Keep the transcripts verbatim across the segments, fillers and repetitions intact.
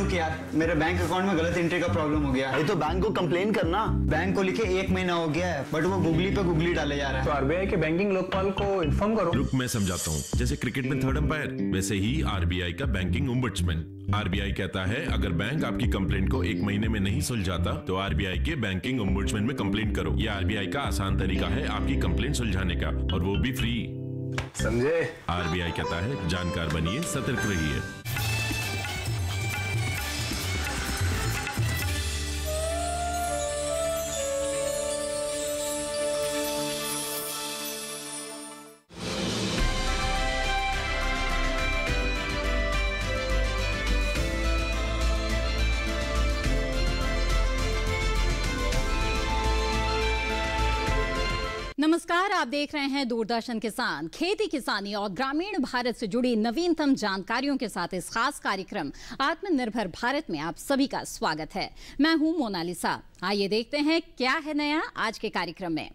रुक यार, मेरे बैंक अकाउंट में गलत एंट्री का प्रॉब्लम हो गया है। तो बैंक को कंप्लेन करना। बैंक को लिखे एक महीना हो गया है, बट वो गूगली पे गूगली डाले जा रहा है। तो आरबीआई के बैंकिंग लोकपाल को इन्फॉर्म करो। रुक मैं समझाता हूँ। जैसे क्रिकेट में थर्ड अंपायर, वैसे ही आरबीआई का बैंकिंग ओम्बड्समैन। आरबीआई कहता है अगर बैंक आपकी कंप्लेंट को एक महीने में नहीं सुलझाता तो आरबीआई के बैंकिंग ओम्बड्समैन में कंप्लेंट करो। यह आरबीआई का आसान तरीका है आपकी कंप्लेंट सुलझाने का, और वो भी फ्री। समझे? आरबीआई कहता है जानकार बनिए, सतर्क रहिए। नमस्कार, आप देख रहे हैं दूरदर्शन किसान। खेती किसानी और ग्रामीण भारत से जुड़ी नवीनतम जानकारियों के साथ इस खास कार्यक्रम आत्मनिर्भर भारत में आप सभी का स्वागत है। मैं हूं मोनालिसा। आइए देखते हैं क्या है नया आज के कार्यक्रम में।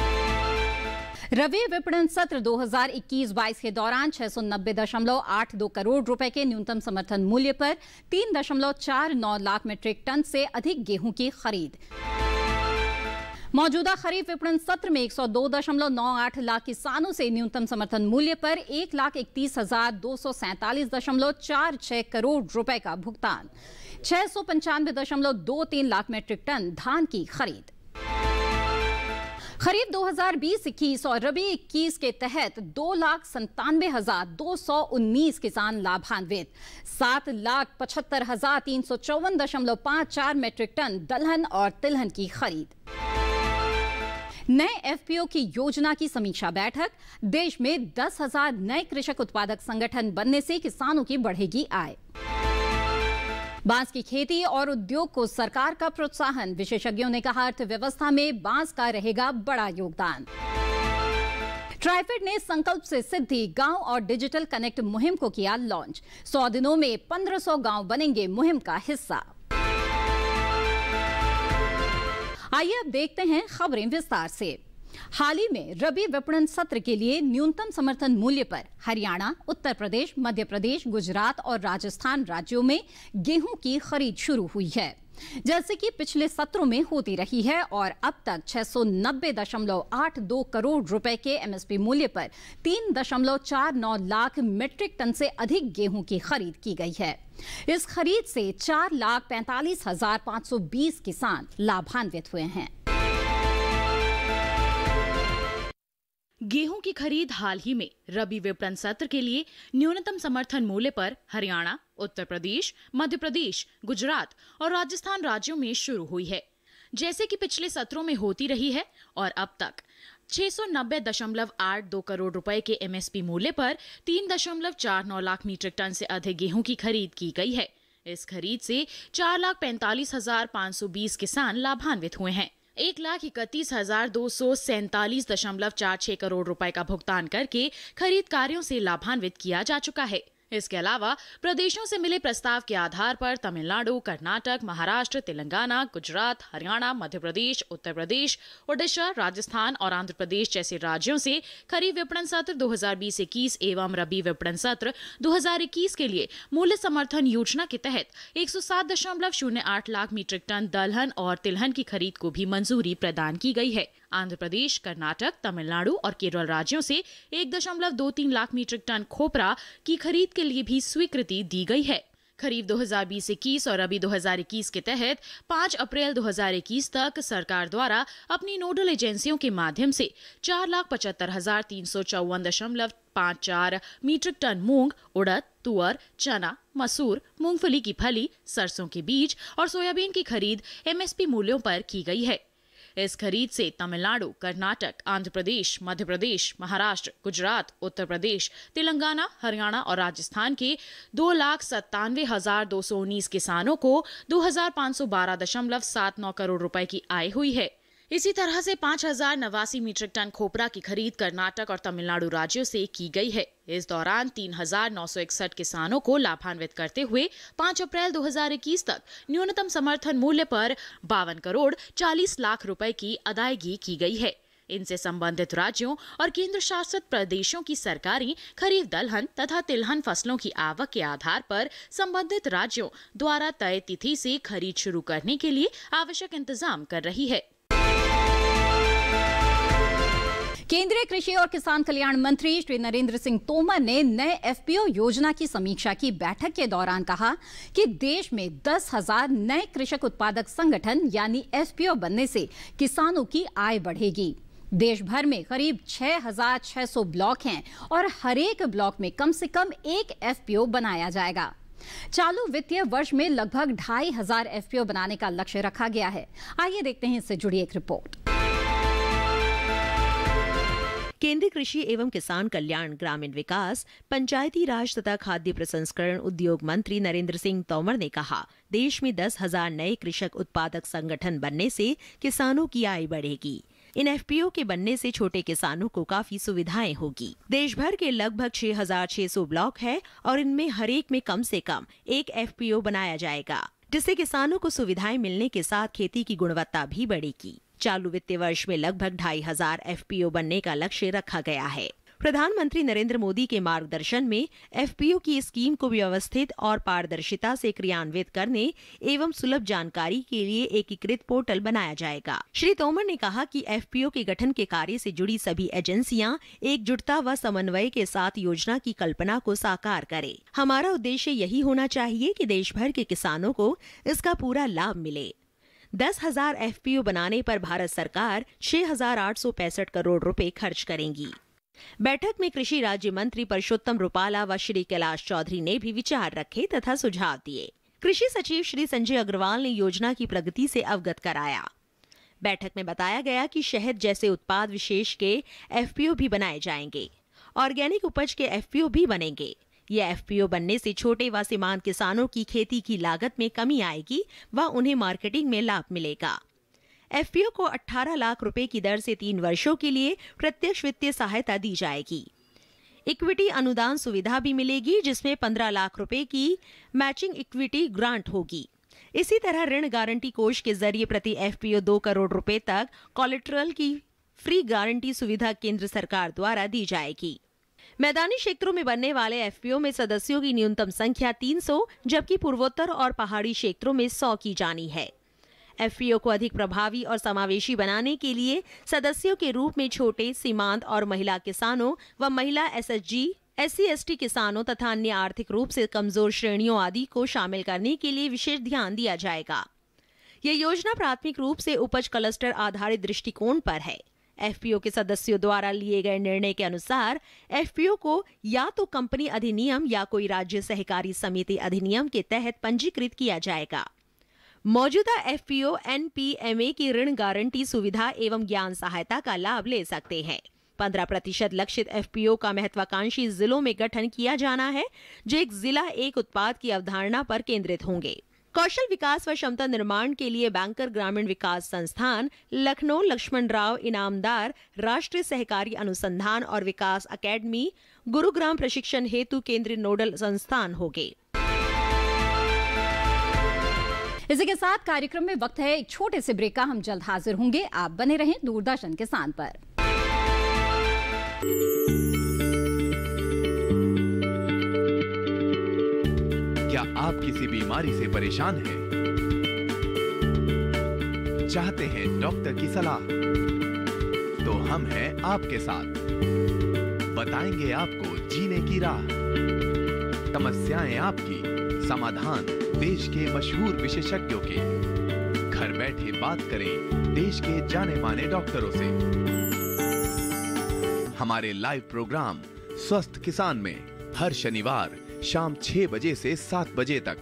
रबी विपणन सत्र दो हज़ार इक्कीस बाईस के दौरान छह सौ नब्बे दशमलव आठ दो करोड़ रुपए के न्यूनतम समर्थन मूल्य पर तीन दशमलव चार नौ लाख मीट्रिक टन से अधिक गेहूं की खरीद। मौजूदा खरीफ विपणन सत्र में एक सौ दो दशमलव नौ आठ लाख किसानों से न्यूनतम समर्थन मूल्य पर एक लाख इकतीस हजार दो सौ सैंतालीस दशमलव चार छह करोड़ रुपए का भुगतान। छह सौ पंचानवे दशमलव दो तीन लाख मीट्रिक टन धान की खरीद। खरीफ दो हज़ार बीस इक्कीस और रबी इक्कीस के तहत दो लाख संतानवे हजार दो सौ उन्नीस किसान लाभान्वित। सात लाख पचहत्तर हजार तीन सौ चौवन दशमलव पांच चार मीट्रिक टन दलहन और तिलहन की खरीद। नए एफपीओ की योजना की समीक्षा बैठक। देश में दस हजार नए कृषक उत्पादक संगठन बनने से किसानों की बढ़ेगी आय। बांस की खेती और उद्योग को सरकार का प्रोत्साहन। विशेषज्ञों ने कहा अर्थव्यवस्था में बांस का रहेगा बड़ा योगदान। ट्राइफेड ने संकल्प से सिद्धि गांव और डिजिटल कनेक्ट मुहिम को किया लॉन्च। सौ दिनों में पंद्रह सौ गांव बनेंगे मुहिम का हिस्सा। आइए अब देखते हैं खबरें विस्तार से। हाल ही में रबी विपणन सत्र के लिए न्यूनतम समर्थन मूल्य पर हरियाणा, उत्तर प्रदेश, मध्य प्रदेश, गुजरात और राजस्थान राज्यों में गेहूं की खरीद शुरू हुई है, जैसे कि पिछले सत्रों में होती रही है। और अब तक छह सौ नब्बे दशमलव आठ दो करोड़ रुपए के एमएसपी मूल्य पर तीन दशमलव चार नौ लाख मीट्रिक टन से अधिक गेहूं की खरीद की गई है। इस खरीद से चार लाख पैंतालीस हजार पांच सौ बीस किसान लाभान्वित हुए हैं। गेहूं की खरीद हाल ही में रबी विपणन सत्र के लिए न्यूनतम समर्थन मूल्य पर हरियाणा, उत्तर प्रदेश, मध्य प्रदेश, गुजरात और राजस्थान राज्यों में शुरू हुई है, जैसे कि पिछले सत्रों में होती रही है। और अब तक छह सौ नब्बे दशमलव आठ दो करोड़ रुपए के एमएसपी मूल्य पर तीन दशमलव चार नौ लाख मीट्रिक टन से अधिक गेहूं की खरीद की गई है। इस खरीद से चार लाख पैंतालीस हजार पाँच सौ बीस किसान लाभान्वित हुए हैं। एक लाख इकतीस हजार दो सौ सैंतालीस दशमलव चार छह करोड़ रुपए का भुगतान करके खरीद कार्यों से लाभान्वित किया जा चुका है। इसके अलावा प्रदेशों से मिले प्रस्ताव के आधार पर तमिलनाडु, कर्नाटक, महाराष्ट्र, तेलंगाना, गुजरात, हरियाणा, मध्य प्रदेश, उत्तर प्रदेश, ओडिशा, राजस्थान और आंध्र प्रदेश जैसे राज्यों से खरीफ विपणन सत्र दो हज़ार बीस इक्कीस एवं रबी विपणन सत्र दो हज़ार इक्कीस के लिए मूल्य समर्थन योजना के तहत एक सौ सात दशमलव शून्य आठ लाख मीट्रिक टन दलहन और तिलहन की खरीद को भी मंजूरी प्रदान की गई है। आंध्र प्रदेश, कर्नाटक, तमिलनाडु और केरल राज्यों से एक दशमलव दो तीन लाख मीट्रिक टन खोपरा की खरीद के लिए भी स्वीकृति दी गई है। खरीफ दो हज़ार बीस इक्कीस और रबी दो हज़ार इक्कीस के तहत पाँच अप्रैल दो हज़ार इक्कीस तक सरकार द्वारा अपनी नोडल एजेंसियों के माध्यम से चार लाख पचहत्तर हजार तीन सौ चौवन दशमलव पाँच चार मीट्रिक टन मूंग, उड़द, तुअर, चना, मसूर, मूंगफली की फली, सरसों के बीज और सोयाबीन की खरीद एमएसपी मूल्यों पर की गई है। इस खरीद से तमिलनाडु, कर्नाटक, आंध्र प्रदेश, मध्य प्रदेश, महाराष्ट्र, गुजरात, उत्तर प्रदेश, तेलंगाना, हरियाणा और राजस्थान के दो लाख सत्तानवे हजार दो सौ उन्नीस किसानों को दो हजार पाँच सौ बारह दशमलव सात नौ करोड़ रुपए की आय हुई है। इसी तरह से पाँच हजार नवासी मीट्रिक टन खोपरा की खरीद कर्नाटक और तमिलनाडु राज्यों से की गई है। इस दौरान तीन हजार नौ सौ इकसठ किसानों को लाभान्वित करते हुए पाँच अप्रैल दो हज़ार इक्कीस तक न्यूनतम समर्थन मूल्य पर बावन करोड़ चालीस लाख रुपए की अदायगी की गई है। इनसे संबंधित राज्यों और केंद्र शासित प्रदेशों की सरकारें खरीफ दलहन तथा तिलहन फसलों की आवक के आधार पर संबंधित राज्यों द्वारा तय तिथि से खरीद शुरू करने के लिए आवश्यक इंतजाम कर रही है। केंद्रीय कृषि और किसान कल्याण मंत्री श्री नरेंद्र सिंह तोमर ने नए एफपीओ योजना की समीक्षा की बैठक के दौरान कहा कि देश में दस हजार नए कृषक उत्पादक संगठन यानी एफपीओ बनने से किसानों की आय बढ़ेगी। देश भर में करीब छह हजार छह सौ ब्लॉक हैं और हर एक ब्लॉक में कम से कम एक एफपीओ बनाया जाएगा। चालू वित्तीय वर्ष में लगभग ढाई हजार एफपीओ बनाने का लक्ष्य रखा गया है। आइए देखते हैं इससे जुड़ी एक रिपोर्ट। केंद्रीय कृषि एवं किसान कल्याण, ग्रामीण विकास, पंचायती राज तथा खाद्य प्रसंस्करण उद्योग मंत्री नरेंद्र सिंह तोमर ने कहा, देश में दस हजार नए कृषक उत्पादक संगठन बनने से किसानों की आय बढ़ेगी। इन एफपीओ के बनने से छोटे किसानों को काफी सुविधाएं होगी। देश भर के लगभग छह हजार छह सौ ब्लॉक है और इनमें हर एक में कम से कम एक एफपीओ बनाया जाएगा, जिससे किसानों को सुविधाएं मिलने के साथ खेती की गुणवत्ता भी बढ़ेगी। चालू वित्तीय वर्ष में लगभग ढाई हजार एफपीओ बनने का लक्ष्य रखा गया है। प्रधानमंत्री नरेंद्र मोदी के मार्गदर्शन में एफपीओ की स्कीम को व्यवस्थित और पारदर्शिता से क्रियान्वित करने एवं सुलभ जानकारी के लिए एकीकृत पोर्टल बनाया जाएगा। श्री तोमर ने कहा कि एफपीओ के गठन के कार्य से जुड़ी सभी एजेंसियां एकजुटता व समन्वय के साथ योजना की कल्पना को साकार करें। हमारा उद्देश्य यही होना चाहिए कि देश भर के किसानों को इसका पूरा लाभ मिले। दस हजार एफपीओ बनाने पर भारत सरकार छह हजार आठ सौ पैंसठ करोड़ रुपए खर्च करेंगी। बैठक में कृषि राज्य मंत्री परषोत्तम रुपाला व श्री कैलाश चौधरी ने भी विचार रखे तथा सुझाव दिए। कृषि सचिव श्री संजय अग्रवाल ने योजना की प्रगति से अवगत कराया। बैठक में बताया गया कि शहद जैसे उत्पाद विशेष के एफपीओ भी बनाए जाएंगे। ऑर्गेनिक उपज के एफपीओ भी बनेंगे। ये एफपीओ बनने से छोटे व सीमांत किसानों की खेती की लागत में कमी आएगी व उन्हें मार्केटिंग में लाभ मिलेगा। एफपीओ को अठारह लाख रुपए की दर से तीन वर्षों के लिए प्रत्यक्ष वित्तीय सहायता दी जाएगी। इक्विटी अनुदान सुविधा भी मिलेगी, जिसमें पंद्रह लाख रुपए की मैचिंग इक्विटी ग्रांट होगी। इसी तरह ऋण गारंटी कोष के जरिए प्रति एफपीओ दो करोड़ रुपए तक कोलेटरल की फ्री गारंटी सुविधा केंद्र सरकार द्वारा दी जाएगी। मैदानी क्षेत्रों में बनने वाले एफपीओ में सदस्यों की न्यूनतम संख्या तीन सौ, जबकि पूर्वोत्तर और पहाड़ी क्षेत्रों में सौ की जानी है। एफपीओ को अधिक प्रभावी और समावेशी बनाने के लिए सदस्यों के रूप में छोटे, सीमांत और महिला किसानों व महिला एसएचजी, एससी एसटी किसानों तथा अन्य आर्थिक रूप से कमजोर श्रेणियों आदि को शामिल करने के लिए विशेष ध्यान दिया जाएगा। यह योजना प्राथमिक रूप से उपज क्लस्टर आधारित दृष्टिकोण पर है। एफपीओ के सदस्यों द्वारा लिए गए निर्णय के अनुसार एफपीओ को या तो कंपनी अधिनियम या कोई राज्य सहकारी समिति अधिनियम के तहत पंजीकृत किया जाएगा। मौजूदा एफपीओ एनपीएमए की ऋण गारंटी सुविधा एवं ज्ञान सहायता का लाभ ले सकते हैं। पंद्रह प्रतिशत लक्षित एफपीओ का महत्वाकांक्षी जिलों में गठन किया जाना है, जो एक जिला एक उत्पाद की अवधारणा पर केंद्रित होंगे। कौशल विकास व क्षमता निर्माण के लिए बैंकर ग्रामीण विकास संस्थान, लखनऊ लक्ष्मण राव इनामदार राष्ट्रीय सहकारी अनुसंधान और विकास अकेडमी, गुरुग्राम प्रशिक्षण हेतु केंद्रीय नोडल संस्थान होंगे। इसी के साथ कार्यक्रम में वक्त है एक छोटे से ब्रेक का। हम जल्द हाजिर होंगे। आप बने रहें दूरदर्शन किसान पर। क्या आप किसी बीमारी से परेशान हैं? चाहते हैं डॉक्टर की सलाह? तो हम हैं आपके साथ। बताएंगे आपको जीने की राह। समस्याएं आपकी, समाधान देश के मशहूर विशेषज्ञों के। घर बैठे बात करें देश के जाने माने डॉक्टरों से। हमारे लाइव प्रोग्राम स्वस्थ किसान में हर शनिवार शाम छह बजे से सात बजे तक।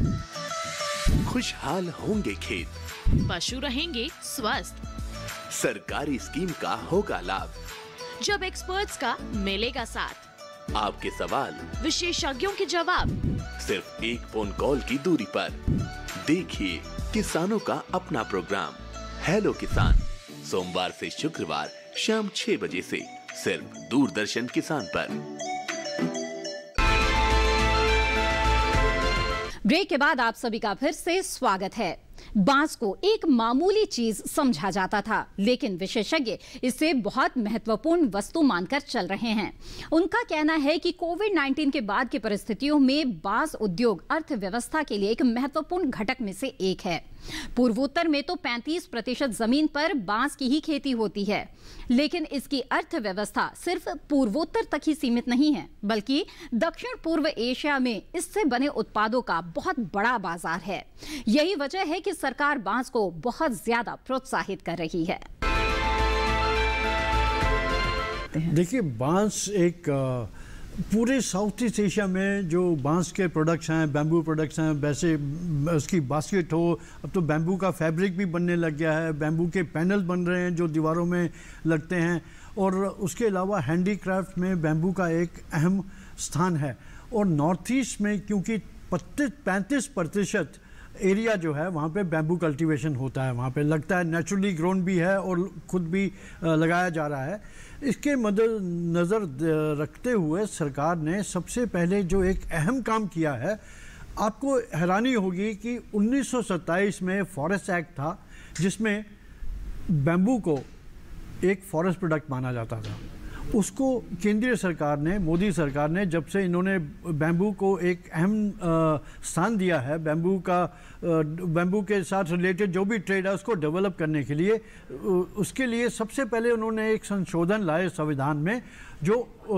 खुशहाल होंगे खेत, पशु रहेंगे स्वस्थ, सरकारी स्कीम का होगा लाभ, जब एक्सपर्ट्स का मिलेगा साथ, आपके सवाल विशेषज्ञों के जवाब, सिर्फ एक फोन कॉल की दूरी पर। देखिए किसानों का अपना प्रोग्राम हेलो किसान, सोमवार से शुक्रवार शाम छह बजे से सिर्फ दूरदर्शन किसान पर। ब्रेक के बाद आप सभी का फिर से स्वागत है। बांस को एक मामूली चीज समझा जाता था, लेकिन विशेषज्ञ इसे बहुत महत्वपूर्ण वस्तु मानकर चल रहे हैं। उनका कहना है कि कोविड नाइन्टीन के बाद की परिस्थितियों में बांस उद्योग अर्थव्यवस्था के लिए एक महत्वपूर्ण घटक में से एक है। पूर्वोत्तर में तो पैंतीस प्रतिशत जमीन पर बांस की ही खेती होती है, लेकिन इसकी अर्थव्यवस्था सिर्फ पूर्वोत्तर तक ही सीमित नहीं है, बल्कि दक्षिण पूर्व एशिया में इससे बने उत्पादों का बहुत बड़ा बाजार है। यही वजह है कि सरकार बांस को बहुत ज्यादा प्रोत्साहित कर रही है। देखिए, बांस एक पूरे साउथ ईस्ट एशिया में जो बांस के प्रोडक्ट्स हैं, बैम्बू प्रोडक्ट्स हैं, वैसे उसकी बास्केट हो, अब तो बैम्बू का फैब्रिक भी बनने लग गया है, बैम्बू के पैनल बन रहे हैं जो दीवारों में लगते हैं, और उसके अलावा हैंडीक्राफ्ट में बैम्बू का एक अहम स्थान है। और नॉर्थ ईस्ट में क्योंकि पैंतीस प्रतिशत एरिया जो है वहाँ पे बैम्बू कल्टीवेशन होता है, वहाँ पे लगता है, नेचुरली ग्रोन भी है और खुद भी लगाया जा रहा है। इसके मद्देनज़र रखते हुए सरकार ने सबसे पहले जो एक अहम काम किया है, आपको हैरानी होगी कि उन्नीस सौ सत्ताईस में फॉरेस्ट एक्ट था जिसमें बैम्बू को एक फॉरेस्ट प्रोडक्ट माना जाता था। उसको केंद्रीय सरकार ने, मोदी सरकार ने, जब से इन्होंने बैम्बू को एक अहम स्थान दिया है, बैम्बू का बैम्बू के साथ रिलेटेड जो भी ट्रेड है उसको डेवलप करने के लिए, उसके लिए सबसे पहले उन्होंने एक संशोधन लाए संविधान में जो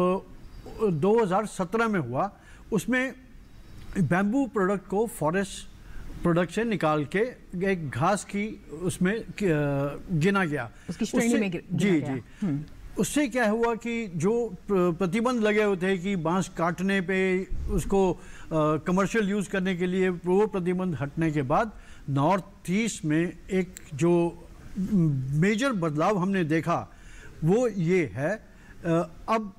दो हज़ार सत्रह में हुआ। उसमें बैम्बू प्रोडक्ट को फॉरेस्ट प्रोडक्ट से निकाल के एक घास की उसमें गिना गया, उसकी श्रेणी में गिना जी गया। जी उससे क्या हुआ कि जो प्रतिबंध लगे हुए थे कि बांस काटने पे, उसको कमर्शियल यूज़ करने के लिए, वो प्रतिबंध हटने के बाद नॉर्थ ईस्ट में एक जो मेजर बदलाव हमने देखा वो ये है। अब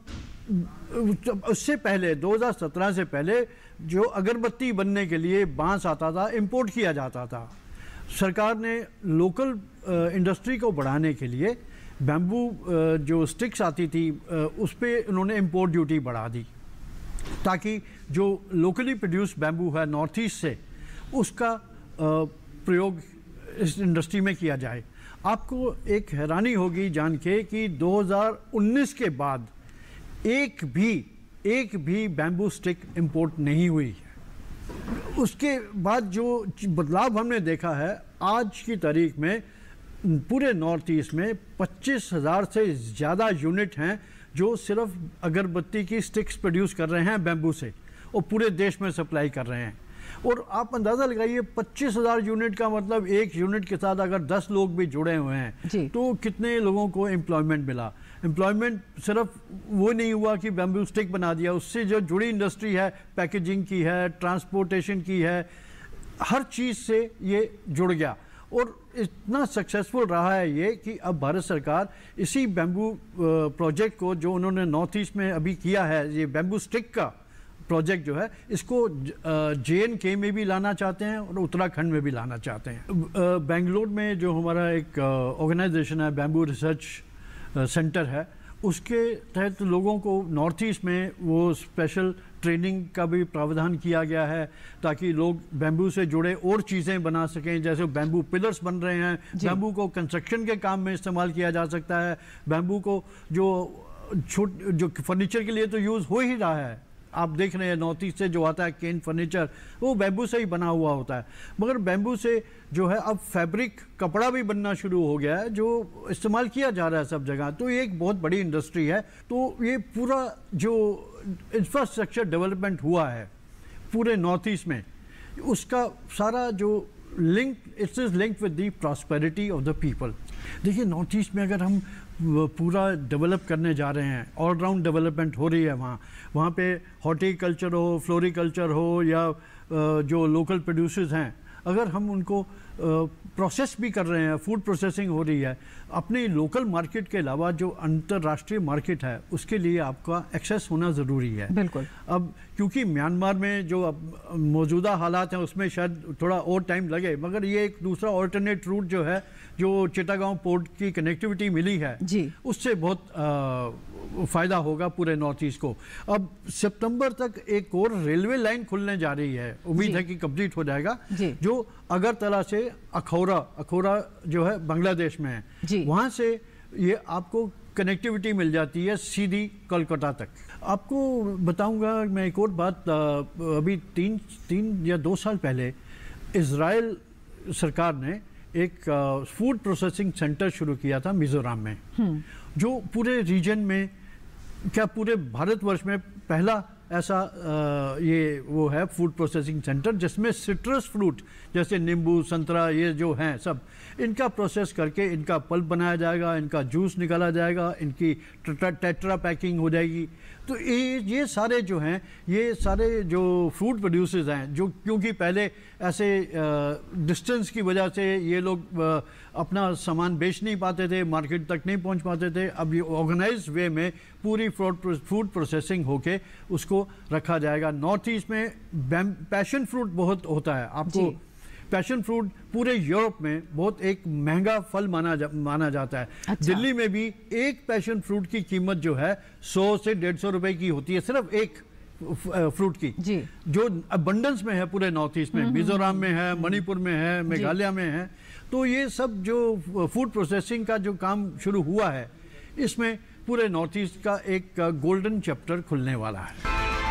उससे पहले दो हज़ार सत्रह से पहले जो अगरबत्ती बनने के लिए बांस आता था, इंपोर्ट किया जाता था। सरकार ने लोकल इंडस्ट्री को बढ़ाने के लिए बैम्बू जो स्टिक्स आती थी उस पर उन्होंने इंपोर्ट ड्यूटी बढ़ा दी, ताकि जो लोकली प्रोड्यूस बैम्बू है नॉर्थ ईस्ट से, उसका प्रयोग इस इंडस्ट्री में किया जाए। आपको एक हैरानी होगी जान के कि दो हज़ार उन्नीस के बाद एक भी एक भी बैम्बू स्टिक इंपोर्ट नहीं हुई है। उसके बाद जो बदलाव हमने देखा है, आज की तारीख में पूरे नॉर्थ ईस्ट में पच्चीस हज़ार से ज़्यादा यूनिट हैं जो सिर्फ अगरबत्ती की स्टिक्स प्रोड्यूस कर रहे हैं बैम्बू से, और पूरे देश में सप्लाई कर रहे हैं। और आप अंदाज़ा लगाइए, पच्चीस हज़ार यूनिट का मतलब एक यूनिट के साथ अगर दस लोग भी जुड़े हुए हैं तो कितने लोगों को एम्प्लॉयमेंट मिला। एम्प्लॉयमेंट सिर्फ वो नहीं हुआ कि बैम्बू स्टिक बना दिया, उससे जो जुड़ी इंडस्ट्री है, पैकेजिंग की है, ट्रांसपोर्टेशन की है, हर चीज़ से ये जुड़ गया। और इतना सक्सेसफुल रहा है ये कि अब भारत सरकार इसी बैम्बू प्रोजेक्ट को, जो उन्होंने नॉर्थ ईस्ट में अभी किया है, ये बैम्बू स्टिक का प्रोजेक्ट जो है, इसको जे एंड के में भी लाना चाहते हैं और उत्तराखंड में भी लाना चाहते हैं। बेंगलोर में जो हमारा एक ऑर्गेनाइजेशन है, बैम्बू रिसर्च सेंटर है, उसके तहत लोगों को नॉर्थ ईस्ट में वो स्पेशल ट्रेनिंग का भी प्रावधान किया गया है, ताकि लोग बैम्बू से जुड़े और चीज़ें बना सकें। जैसे बैम्बू पिलर्स बन रहे हैं, बैम्बू को कंस्ट्रक्शन के काम में इस्तेमाल किया जा सकता है, बैम्बू को जो छोट जो फर्नीचर के लिए तो यूज़ हो ही रहा है। आप देख रहे हैं नॉर्थ ईस्ट से जो आता है केन फर्नीचर, वो बैम्बू से ही बना हुआ होता है। मगर बैम्बू से जो है अब फैब्रिक, कपड़ा भी बनना शुरू हो गया है, जो इस्तेमाल किया जा रहा है सब जगह। तो ये एक बहुत बड़ी इंडस्ट्री है। तो ये पूरा जो इंफ्रास्ट्रक्चर डेवलपमेंट हुआ है पूरे नॉर्थ ईस्ट में, उसका सारा जो link, it's is link with the prosperity of the people. देखिए, नॉर्थ ईस्ट में अगर हम पूरा डेवलप करने जा रहे हैं, ऑलराउंड डेवलपमेंट हो रही है वहाँ वहाँ पे हॉर्टिकल्चर हो, फ्लोरिकल्चर हो, या जो लोकल प्रोड्यूसर्स हैं, अगर हम उनको प्रोसेस भी कर रहे हैं, फूड प्रोसेसिंग हो रही है, अपने लोकल मार्केट के अलावा जो अंतर्राष्ट्रीय मार्केट है उसके लिए आपका एक्सेस होना ज़रूरी है। बिल्कुल। अब क्योंकि म्यांमार में जो अब मौजूदा हालात हैं उसमें शायद थोड़ा और टाइम लगे, मगर ये एक दूसरा ऑल्टरनेट रूट जो है, जो चिटागांव पोर्ट की कनेक्टिविटी मिली है जी, उससे बहुत आ, फ़ायदा होगा पूरे नॉर्थ ईस्ट को। अब सितंबर तक एक और रेलवे लाइन खुलने जा रही है, उम्मीद है कि कंप्लीट हो जाएगा, जो अगरतला से अखौरा अखौरा जो है बांग्लादेश में है, वहाँ से ये आपको कनेक्टिविटी मिल जाती है सीधी कोलकाता तक। आपको बताऊंगा मैं एक और बात, अभी तीन तीन या दो साल पहले इजराइल सरकार ने एक फूड प्रोसेसिंग सेंटर शुरू किया था मिजोरम में, जो पूरे रीजन में, क्या पूरे भारतवर्ष में पहला ऐसा आ, ये वो है फूड प्रोसेसिंग सेंटर, जिसमें सिट्रस फ्रूट जैसे नींबू, संतरा, ये जो हैं सब, इनका प्रोसेस करके इनका पल्प बनाया जाएगा, इनका जूस निकाला जाएगा, इनकी टेट्रा पैकिंग हो जाएगी। तो ये ये सारे जो हैं, ये सारे जो फूड प्रोड्यूसर्स हैं, जो क्योंकि पहले ऐसे डिस्टेंस की वजह से ये लोग आ, अपना सामान बेच नहीं पाते थे, मार्केट तक नहीं पहुंच पाते थे, अब ये ऑर्गेनाइज्ड वे में पूरी फूड फूड प्रोसेसिंग होके उसको रखा जाएगा। नॉर्थ ईस्ट में पैशन फ्रूट बहुत होता है, आपको पैशन फ्रूट पूरे यूरोप में बहुत एक महंगा फल माना जा, माना जाता है। अच्छा। दिल्ली में भी एक पैशन फ्रूट की कीमत जो है सौ से डेढ़ सौ रुपए की होती है, सिर्फ एक फ्रूट की, जी। जो अबंडेंस में है पूरे नॉर्थ ईस्ट में, मिजोरम में है, मणिपुर में है, मेघालय में है। तो ये सब जो फूड प्रोसेसिंग का जो काम शुरू हुआ है, इसमें पूरे नॉर्थ ईस्ट का एक गोल्डन चैप्टर खुलने वाला है।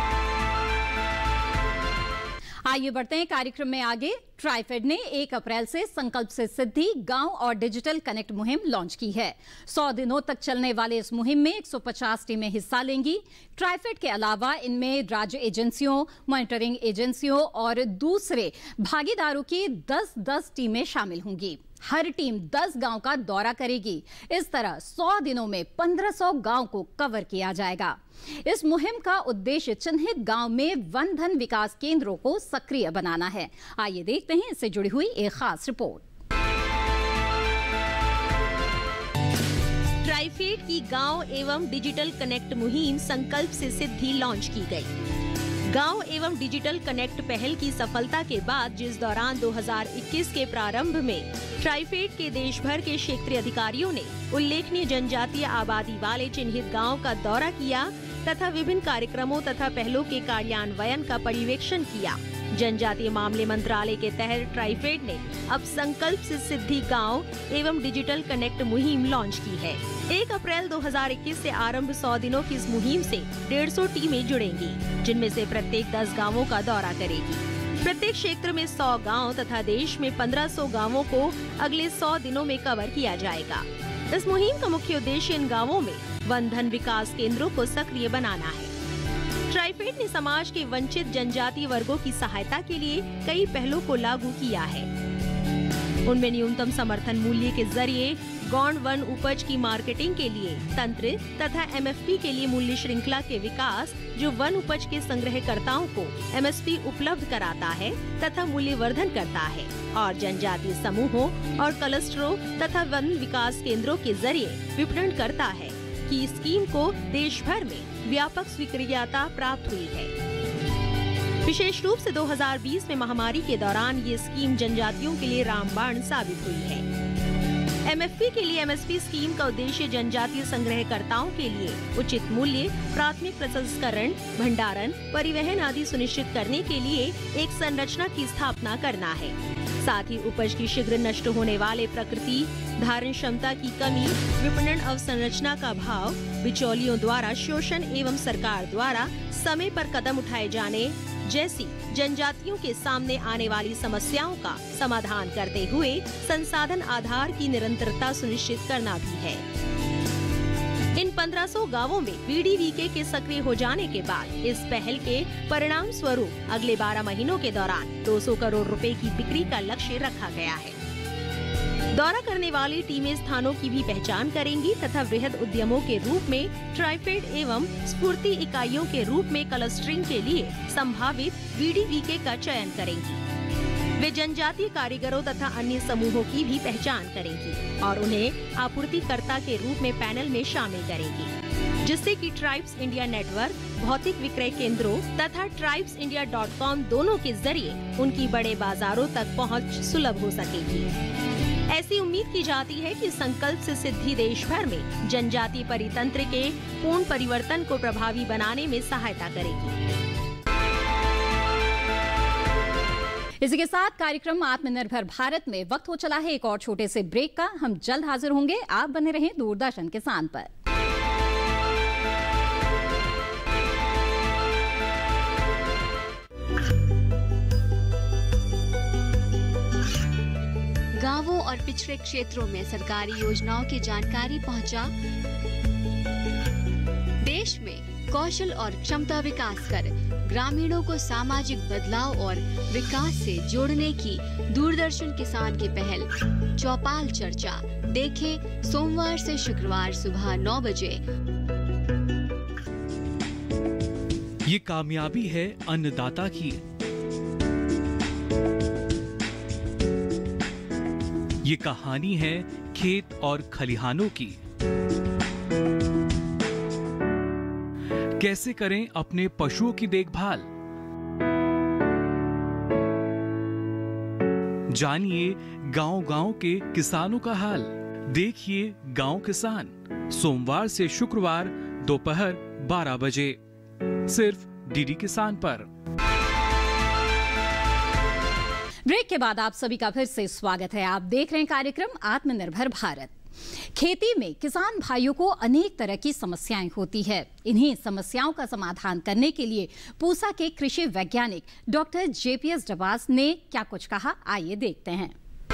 आइए बढ़ते हैं कार्यक्रम में आगे। ट्राइफेड ने एक अप्रैल से संकल्प से सिद्धि गांव और डिजिटल कनेक्ट मुहिम लॉन्च की है। सौ दिनों तक चलने वाले इस मुहिम में एक सौ पचास टीमें हिस्सा लेंगी। ट्राइफेड के अलावा इनमें राज्य एजेंसियों, मॉनिटरिंग एजेंसियों और दूसरे भागीदारों की दस दस टीमें शामिल होंगी। हर टीम दस गांव का दौरा करेगी। इस तरह सौ दिनों में पंद्रह सौ गांव को कवर किया जाएगा। इस मुहिम का उद्देश्य चिन्हित गांव में वन धन विकास केंद्रों को सक्रिय बनाना है। आइए देखते हैं इससे जुड़ी हुई एक खास रिपोर्ट। ट्राइफेड की गांव एवं डिजिटल कनेक्ट मुहिम संकल्प से सिद्धि लॉन्च की गई। गांव एवं डिजिटल कनेक्ट पहल की सफलता के बाद, जिस दौरान दो हज़ार इक्कीस के प्रारंभ में ट्राइफेड के देश भर के क्षेत्रीय अधिकारियों ने उल्लेखनीय जनजातीय आबादी वाले चिन्हित गांव का दौरा किया तथा विभिन्न कार्यक्रमों तथा पहलों के कार्यान्वयन का पर्यवेक्षण किया, जनजातीय मामले मंत्रालय के तहत ट्राइफेड ने अब संकल्प से सिद्धि गांव एवं डिजिटल कनेक्ट मुहिम लॉन्च की है। एक अप्रैल दो हज़ार इक्कीस से आरंभ सौ दिनों की इस मुहिम से डेढ़ सौ टीमें जुड़ेंगी, जिनमें से प्रत्येक दस गांवों का दौरा करेगी। प्रत्येक क्षेत्र में सौ गांव तथा देश में पंद्रह सौ गांवों को अगले सौ दिनों में कवर किया जाएगा। इस मुहिम का मुख्य उद्देश्य इन गांवों में वन धन विकास केंद्रों को सक्रिय बनाना है। ट्राइफेड ने समाज के वंचित जनजातीय वर्गों की सहायता के लिए कई पहलों को लागू किया है। उनमें न्यूनतम समर्थन मूल्य के जरिए गौण वन उपज की मार्केटिंग के लिए तंत्र तथा एमएफपी के लिए मूल्य श्रृंखला के विकास, जो वन उपज के संग्रहकर्ताओं को एमएसपी उपलब्ध कराता है तथा मूल्य वर्धन करता है, और जनजातीय समूहों और क्लस्टरों तथा वन विकास केंद्रों के जरिए विपणन करता है कि स्कीम को देश भर में व्यापक स्वीकार्यता प्राप्त हुई है। विशेष रूप से दो हज़ार बीस में महामारी के दौरान ये स्कीम जनजातियों के लिए रामबाण साबित हुई है। एमएफपी के लिए एमएसपी स्कीम का उद्देश्य जनजातीय संग्रहकर्ताओं के लिए उचित मूल्य, प्राथमिक प्रसंस्करण, भंडारण, परिवहन आदि सुनिश्चित करने के लिए एक संरचना की स्थापना करना है। साथ ही उपज की शीघ्र नष्ट होने वाले प्रकृति, धारण क्षमता की कमी, विपणन अवसंरचना का अभाव, बिचौलियों द्वारा शोषण एवं सरकार द्वारा समय पर कदम उठाए जाने जैसी जनजातियों के सामने आने वाली समस्याओं का समाधान करते हुए संसाधन आधार की निरंतरता सुनिश्चित करना भी है। इन पंद्रह सौ गांवों में वीडीवीके के सक्रिय हो जाने के बाद इस पहल के परिणाम स्वरूप अगले बारह महीनों के दौरान दो सौ करोड़ रुपए की बिक्री का लक्ष्य रखा गया है। दौरा करने वाली टीमें स्थानों की भी पहचान करेंगी तथा वृहद उद्यमों के रूप में ट्राइफेड एवं स्फूर्ति इकाइयों के रूप में क्लस्टरिंग के लिए संभावित वीडीवीके का चयन करेंगी। वे जनजातीय कारीगरों तथा अन्य समूहों की भी पहचान करेंगी और उन्हें आपूर्तिकर्ता के रूप में पैनल में शामिल करेंगी, जिससे कि ट्राइब्स इंडिया नेटवर्क, भौतिक विक्रय केंद्रों तथा ट्राइब्स इंडिया डॉट कॉम दोनों के जरिए उनकी बड़े बाजारों तक पहुंच सुलभ हो सकेगी। ऐसी उम्मीद की जाती है कि संकल्प से सिद्धि देश भर में जनजातीय परितंत्र के पूर्ण परिवर्तन को प्रभावी बनाने में सहायता करेगी। इसी के साथ कार्यक्रम आत्मनिर्भर भारत में वक्त हो चला है एक और छोटे से ब्रेक का। हम जल्द हाजिर होंगे, आप बने रहें दूरदर्शन किसान पर। गांवों और पिछड़े क्षेत्रों में सरकारी योजनाओं की जानकारी पहुंचा। देश में कौशल और क्षमता विकास कर ग्रामीणों को सामाजिक बदलाव और विकास से जोड़ने की दूरदर्शन किसान की पहल चौपाल चर्चा देखें सोमवार से शुक्रवार सुबह नौ बजे। ये कामयाबी है अन्नदाता की, ये कहानी है खेत और खलिहानों की। कैसे करें अपने पशुओं की देखभाल, जानिए गांव-गांव के किसानों का हाल। देखिए गांव किसान सोमवार से शुक्रवार दोपहर बारह बजे सिर्फ डीडी किसान पर। ब्रेक के बाद आप सभी का फिर से स्वागत है। आप देख रहे हैं कार्यक्रम आत्मनिर्भर भारत। खेती में किसान भाइयों को अनेक तरह की समस्याएं होती है। इन्हीं समस्याओं का समाधान करने के लिए पूसा के कृषि वैज्ञानिक डॉक्टर जेपीएस डबास ने क्या कुछ कहा, आइए देखते हैं।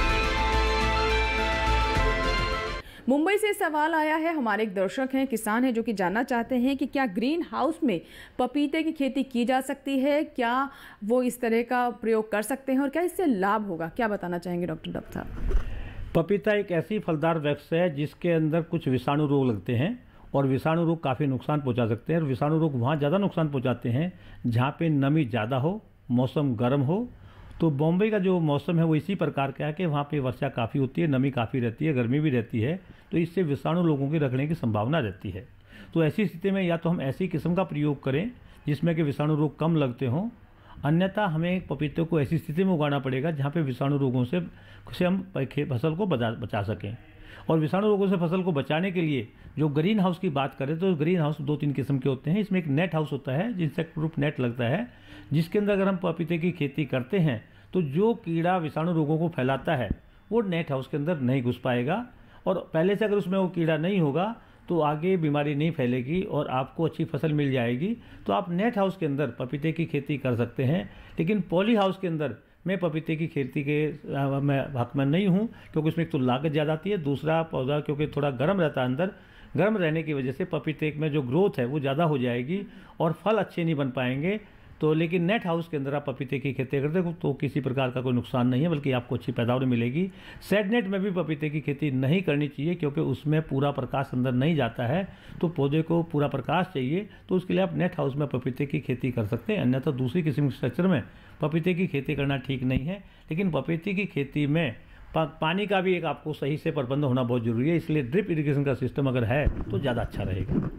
मुंबई से सवाल आया है, हमारे एक दर्शक हैं, किसान हैं, जो कि जानना चाहते हैं कि क्या ग्रीन हाउस में पपीते की खेती की जा सकती है, क्या वो इस तरह का प्रयोग कर सकते हैं और क्या इससे लाभ होगा, क्या बताना चाहेंगे डॉक्टर डब साहब? पपीता एक ऐसी फलदार वृक्ष है जिसके अंदर कुछ विषाणु रोग लगते हैं और विषाणु रोग काफ़ी नुकसान पहुंचा सकते हैं। और विषाणु रोग वहाँ ज़्यादा नुकसान पहुंचाते हैं जहाँ पे नमी ज़्यादा हो, मौसम गर्म हो। तो बॉम्बे का जो मौसम है वो इसी प्रकार का है कि वहाँ पे वर्षा काफ़ी होती है, नमी काफ़ी रहती है, गर्मी भी रहती है, तो इससे विषाणु रोगों के रखने की संभावना रहती है। तो ऐसी स्थिति में या तो हम ऐसी किस्म का प्रयोग करें जिसमें कि विषाणु रोग कम लगते हों, अन्यथा हमें पपीते को ऐसी स्थिति में उगाना पड़ेगा जहाँ पे विषाणु रोगों से से हम फसल को बचा बचा सकें। और विषाणु रोगों से फसल को बचाने के लिए जो ग्रीन हाउस की बात करें तो ग्रीन हाउस दो तीन किस्म के होते हैं। इसमें एक नेट हाउस होता है, इंसेक्ट प्रूफ नेट लगता है, जिसके अंदर अगर हम पपीते की खेती करते हैं तो जो कीड़ा विषाणु रोगों को फैलाता है वो नेट हाउस के अंदर नहीं घुस पाएगा। और पहले से अगर उसमें वो कीड़ा नहीं होगा तो आगे बीमारी नहीं फैलेगी और आपको अच्छी फसल मिल जाएगी। तो आप नेट हाउस के अंदर पपीते की खेती कर सकते हैं। लेकिन पॉली हाउस के अंदर मैं पपीते की खेती के आ, मैं हकमंद नहीं हूँ, क्योंकि उसमें एक तो लागत ज़्यादा आती है, दूसरा पौधा क्योंकि थोड़ा गर्म रहता है, अंदर गर्म रहने की वजह से पपीते में जो ग्रोथ है वो ज़्यादा हो जाएगी और फल अच्छे नहीं बन पाएंगे। तो लेकिन नेट हाउस के अंदर आप पपीते की खेती करते हो तो किसी प्रकार का कोई नुकसान नहीं है, बल्कि आपको अच्छी पैदावार मिलेगी। सेड नेट में भी पपीते की खेती नहीं करनी चाहिए क्योंकि उसमें पूरा प्रकाश अंदर नहीं जाता है, तो पौधे को पूरा प्रकाश चाहिए, तो उसके लिए आप नेट हाउस में पपीते की खेती कर सकते हैं। अन्यथा दूसरी किस्म के स्ट्रक्चर में पपीते की खेती करना ठीक नहीं है। लेकिन पपीते की खेती में पा, पानी का भी एक आपको सही से प्रबंध होना बहुत ज़रूरी है, इसलिए ड्रिप इरिगेशन का सिस्टम अगर है तो ज़्यादा अच्छा रहेगा।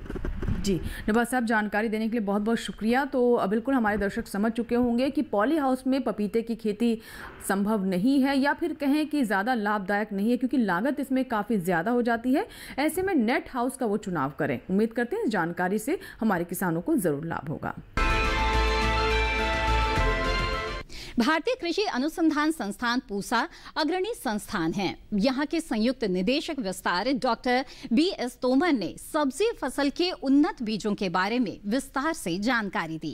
जी नवाज साहब, जानकारी देने के लिए बहुत बहुत शुक्रिया। तो बिल्कुल हमारे दर्शक समझ चुके होंगे कि पॉली हाउस में पपीते की खेती संभव नहीं है, या फिर कहें कि ज़्यादा लाभदायक नहीं है क्योंकि लागत इसमें काफ़ी ज़्यादा हो जाती है। ऐसे में नेट हाउस का वो चुनाव करें। उम्मीद करते हैं इस जानकारी से हमारे किसानों को ज़रूर लाभ होगा। भारतीय कृषि अनुसंधान संस्थान पूसा अग्रणी संस्थान है। यहाँ के संयुक्त निदेशक विस्तार डॉक्टर बी एस तोमर ने सब्जी फसल के उन्नत बीजों के बारे में विस्तार से जानकारी दी।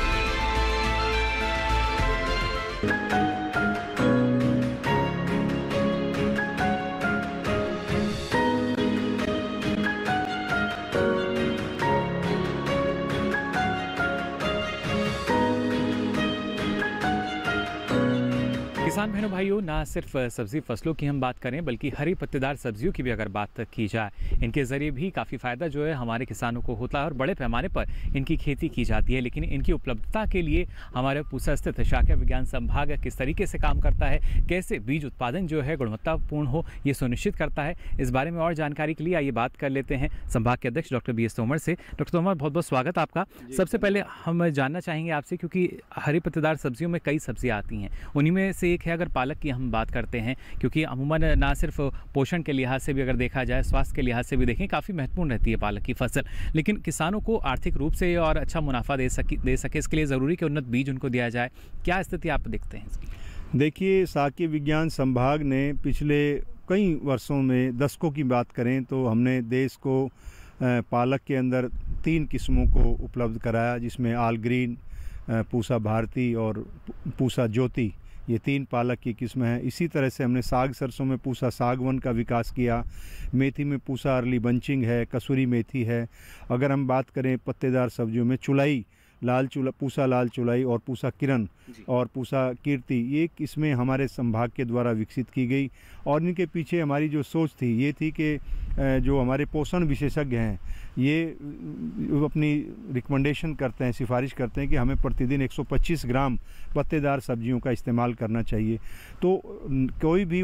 किसान बहनों भाइयों, ना सिर्फ सब्जी फसलों की हम बात करें बल्कि हरी पत्तेदार सब्जियों की भी अगर बात की जाए, इनके ज़रिए भी काफ़ी फ़ायदा जो है हमारे किसानों को होता है और बड़े पैमाने पर इनकी खेती की जाती है। लेकिन इनकी उपलब्धता के लिए हमारे पूसा स्थित शाखा विज्ञान संभाग किस तरीके से काम करता है, कैसे बीज उत्पादन जो है गुणवत्तापूर्ण हो ये सुनिश्चित करता है, इस बारे में और जानकारी के लिए आइए बात कर लेते हैं संभाग के अध्यक्ष डॉक्टर बी एस तोमर से। डॉक्टर तोमर, बहुत बहुत स्वागत आपका। सबसे पहले हम जानना चाहेंगे आपसे, क्योंकि हरी पत्तेदार सब्जियों में कई सब्जियाँ आती हैं, उन्हीं में से एक है अगर पालक की हम बात करते हैं, क्योंकि अमूमन ना सिर्फ पोषण के लिहाज से भी अगर देखा जाए, स्वास्थ्य के लिहाज से भी देखें, काफ़ी महत्वपूर्ण रहती है पालक की फसल, लेकिन किसानों को आर्थिक रूप से और अच्छा मुनाफा दे सके दे सके इसके लिए ज़रूरी कि उन्नत बीज उनको दिया जाए। क्या स्थिति आप देखते हैं इसकी? देखिए, साकी विज्ञान संभाग ने पिछले कई वर्षों में, दशकों की बात करें तो हमने देश को पालक के अंदर तीन किस्मों को उपलब्ध कराया, जिसमें आल ग्रीन, पूसा भारती और पूसा ज्योति, ये तीन पालक की किस्म हैं। इसी तरह से हमने साग सरसों में पूसा सागवन का विकास किया, मेथी में पूसा अर्ली बंचिंग है, कसूरी मेथी है। अगर हम बात करें पत्तेदार सब्जियों में चुलाई, लाल चुला पूसा लाल चुलाई और पूसा किरण और पूसा कीर्ति, ये किस्में हमारे संभाग के द्वारा विकसित की गई। और इनके पीछे हमारी जो सोच थी ये थी कि जो हमारे पोषण विशेषज्ञ हैं ये अपनी रिकमेंडेशन करते हैं, सिफारिश करते हैं कि हमें प्रतिदिन एक सौ पच्चीस ग्राम पत्तेदार सब्जियों का इस्तेमाल करना चाहिए। तो कोई भी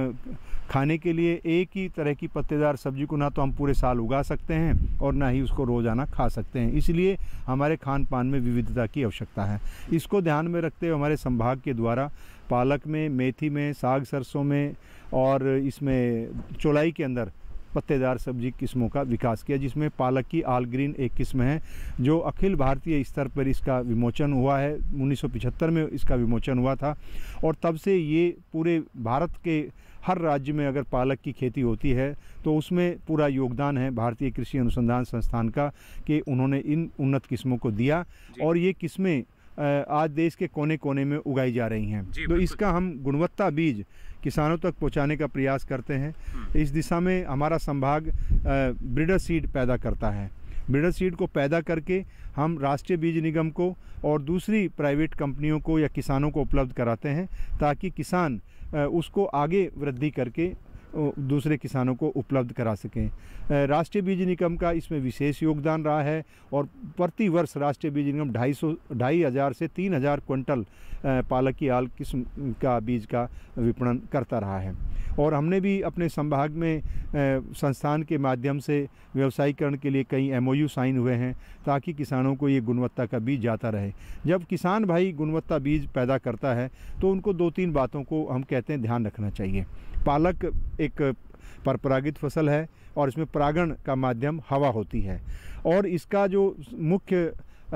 खाने के लिए एक ही तरह की पत्तेदार सब्जी को ना तो हम पूरे साल उगा सकते हैं और ना ही उसको रोज़ाना खा सकते हैं, इसलिए हमारे खान पान में विविधता की आवश्यकता है। इसको ध्यान में रखते हुए हमारे संभाग के द्वारा पालक में, मेथी में, साग सरसों में और इसमें चौलाई के अंदर पत्तेदार सब्जी किस्मों का विकास किया, जिसमें पालक की आल ग्रीन एक किस्म है जो अखिल भारतीय स्तर पर इसका विमोचन हुआ है। उन्नीस सौ पचहत्तर में इसका विमोचन हुआ था और तब से ये पूरे भारत के हर राज्य में अगर पालक की खेती होती है तो उसमें पूरा योगदान है भारतीय कृषि अनुसंधान संस्थान का कि उन्होंने इन उन्नत किस्मों को दिया और ये किस्में आज देश के कोने कोने में उगाई जा रही हैं। तो इसका हम गुणवत्ता बीज किसानों तक पहुंचाने का प्रयास करते हैं। इस दिशा में हमारा संभाग ब्रीडर सीड पैदा करता है। ब्रीडर सीड को पैदा करके हम राष्ट्रीय बीज निगम को और दूसरी प्राइवेट कंपनियों को या किसानों को उपलब्ध कराते हैं ताकि किसान उसको आगे वृद्धि करके दूसरे किसानों को उपलब्ध करा सकें। राष्ट्रीय बीज निगम का इसमें विशेष योगदान रहा है और प्रति वर्ष राष्ट्रीय बीज निगम ढाई सौ ढाई हज़ार से तीन हज़ार क्विंटल पालक की आल किस्म का बीज का विपणन करता रहा है। और हमने भी अपने संभाग में संस्थान के माध्यम से व्यवसायीकरण के लिए कई एमओयू साइन हुए हैं ताकि किसानों को ये गुणवत्ता का बीज जाता रहे। जब किसान भाई गुणवत्ता बीज पैदा करता है तो उनको दो तीन बातों को हम कहते हैं ध्यान रखना चाहिए। पालक एक परपरागित फसल है और इसमें परागण का माध्यम हवा होती है और इसका जो मुख्य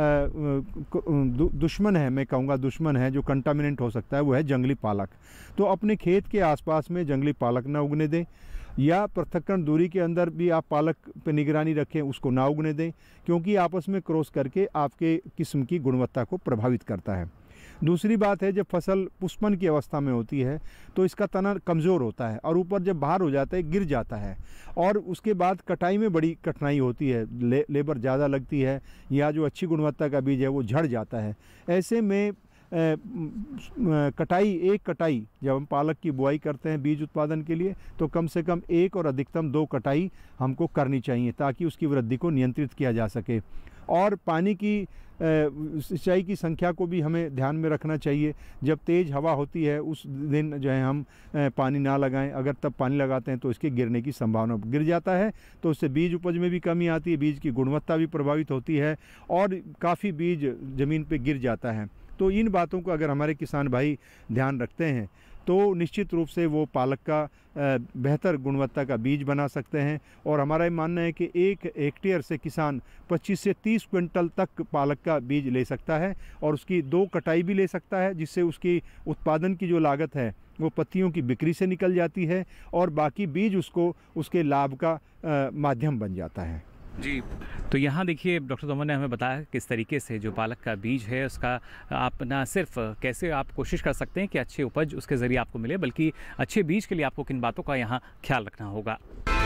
दुश्मन है, मैं कहूँगा दुश्मन है, जो कंटामिनेंट हो सकता है वो है जंगली पालक। तो अपने खेत के आसपास में जंगली पालक ना उगने दें या पृथक्करण दूरी के अंदर भी आप पालक पे निगरानी रखें, उसको ना उगने दें क्योंकि आपस में क्रॉस करके आपके किस्म की गुणवत्ता को प्रभावित करता है। दूसरी बात है, जब फसल पुष्पन की अवस्था में होती है तो इसका तना कमज़ोर होता है और ऊपर जब बाहर हो जाता है गिर जाता है और उसके बाद कटाई में बड़ी कठिनाई होती है, ले, लेबर ज़्यादा लगती है या जो अच्छी गुणवत्ता का बीज है वो झड़ जाता है। ऐसे में ए, कटाई एक कटाई जब हम पालक की बुआई करते हैं बीज उत्पादन के लिए तो कम से कम एक और अधिकतम दो कटाई हमको करनी चाहिए ताकि उसकी वृद्धि को नियंत्रित किया जा सके। और पानी की सिंचाई की संख्या को भी हमें ध्यान में रखना चाहिए। जब तेज़ हवा होती है उस दिन जो है हम पानी ना लगाएं, अगर तब पानी लगाते हैं तो इसके गिरने की संभावना गिर जाता है तो उससे बीज उपज में भी कमी आती है, बीज की गुणवत्ता भी प्रभावित होती है और काफ़ी बीज ज़मीन पे गिर जाता है। तो इन बातों को अगर हमारे किसान भाई ध्यान रखते हैं तो निश्चित रूप से वो पालक का बेहतर गुणवत्ता का बीज बना सकते हैं। और हमारा ये मानना है कि एक हेक्टेयर से किसान पच्चीस से तीस क्विंटल तक पालक का बीज ले सकता है और उसकी दो कटाई भी ले सकता है, जिससे उसकी उत्पादन की जो लागत है वो पत्तियों की बिक्री से निकल जाती है और बाकी बीज उसको उसके लाभ का माध्यम बन जाता है। जी, तो यहाँ देखिए डॉक्टर तोमर ने हमें बताया किस तरीके से जो पालक का बीज है उसका आप ना सिर्फ कैसे आप कोशिश कर सकते हैं कि अच्छी उपज उसके ज़रिए आपको मिले, बल्कि अच्छे बीज के लिए आपको किन बातों का यहाँ ख्याल रखना होगा।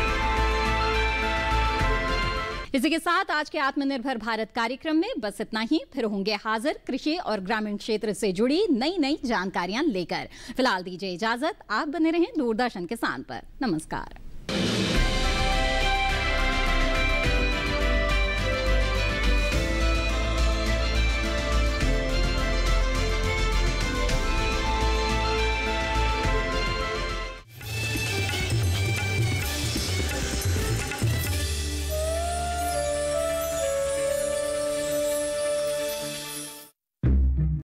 इसी के साथ आज के आत्मनिर्भर भारत कार्यक्रम में बस इतना ही। फिर होंगे हाजिर कृषि और ग्रामीण क्षेत्र से जुड़ी नई नई जानकारियां लेकर। फिलहाल दीजिए इजाजत, आप बने रहें दूरदर्शन किसान पर। नमस्कार।